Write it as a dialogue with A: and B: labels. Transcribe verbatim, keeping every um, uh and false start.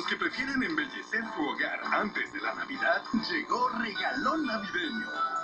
A: los que prefieren embellecer su hogar antes de la Navidad, llegó Regalón Navideño.